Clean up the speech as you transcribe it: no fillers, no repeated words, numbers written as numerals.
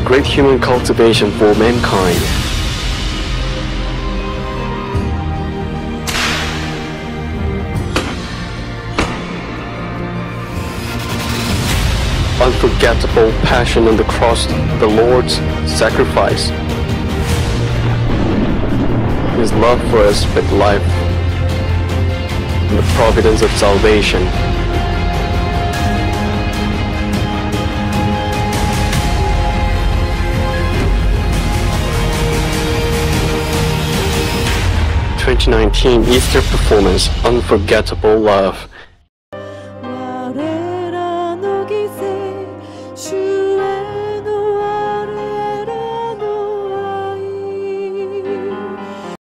great human cultivation for mankind. Unforgettable passion on the cross, the Lord's sacrifice. His love for us with life and the providence of salvation. '19 Easter performance, Unforgettable Love.